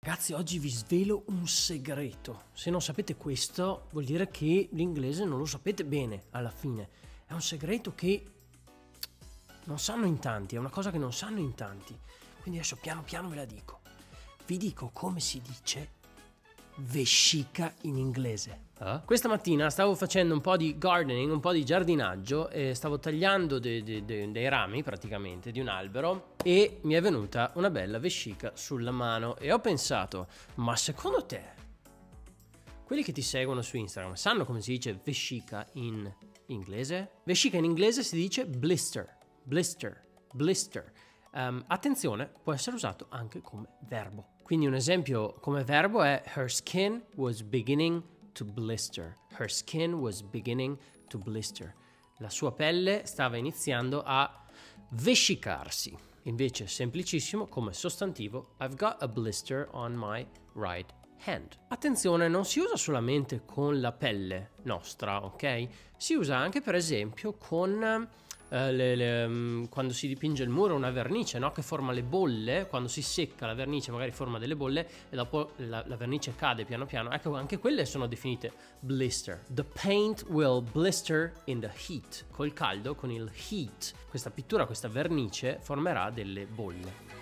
Ragazzi, oggi vi svelo un segreto. Se non sapete questo, vuol dire che l'inglese non lo sapete bene alla fine. È un segreto che non sanno in tanti, è una cosa che non sanno in tanti. Quindi adesso piano piano ve la dico. Vi dico come si dice vescica in inglese. Questa mattina stavo facendo un po' di gardening, un po' di giardinaggio e stavo tagliando dei rami praticamente di un albero e mi è venuta una bella vescica sulla mano e ho pensato, ma secondo te quelli che ti seguono su Instagram sanno come si dice vescica in inglese? Vescica in inglese si dice blister, blister, blister. Attenzione, può essere usato anche come verbo. Quindi un esempio come verbo è her skin was beginning to blister. Her skin was beginning to blister. La sua pelle stava iniziando a vescicarsi. Invece semplicissimo come sostantivo, I've got a blister on my right hand. Attenzione, non si usa solamente con la pelle nostra, ok? Si usa anche per esempio con quando si dipinge il muro una vernice, no? Che forma le bolle. Quando si secca la vernice magari forma delle bolle e dopo la vernice cade piano piano. Ecco, anche quelle sono definite blister. The paint will blister in the heat. Col caldo, con il heat, questa pittura, questa vernice formerà delle bolle.